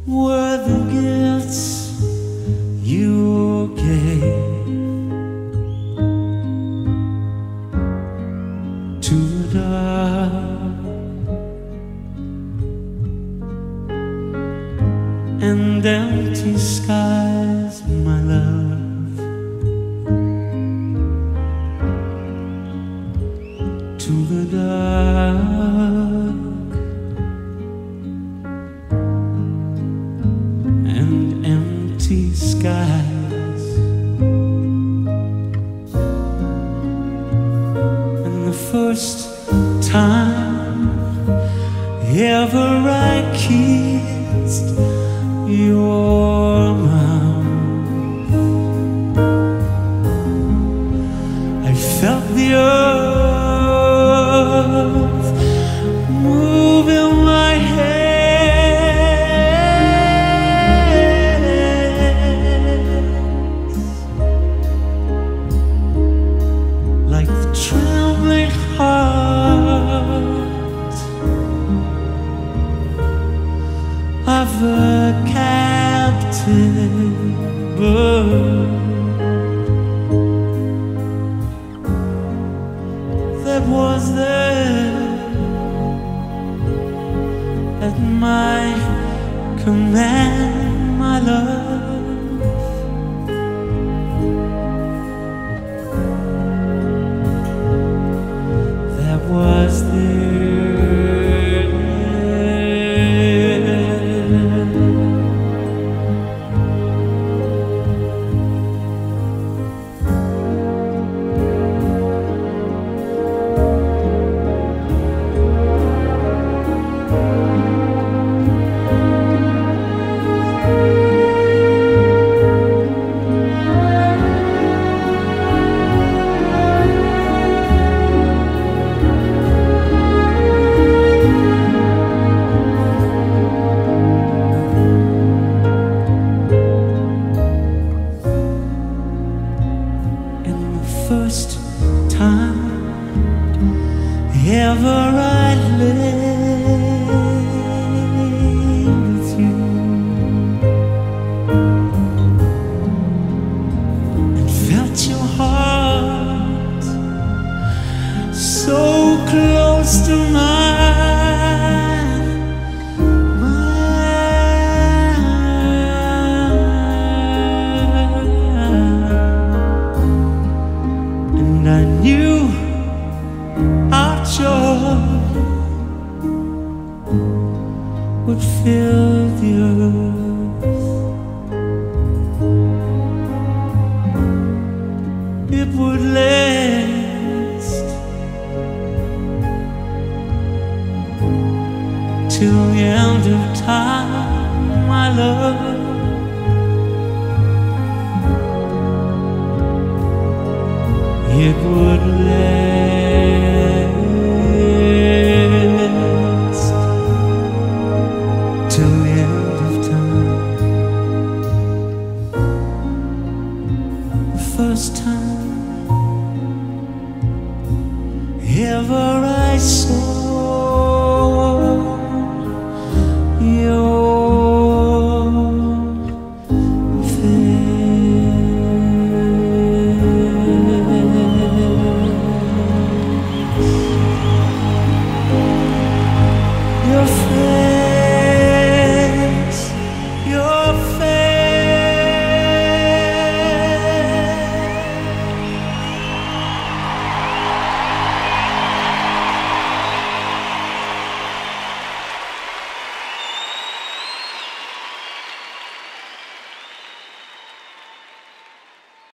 were the gifts you gave to the dark, and empty skies, my love, to the dark, and empty skies, and the first time ever I kissed your mouth, I felt the earth move in my hands, like the trembling heart of a captive bird that was there at my command, my love, that was there. First time ever I lay with you and felt your heart so close to mine, and I knew our joy would fill the earth. It would last till the end of time, my love.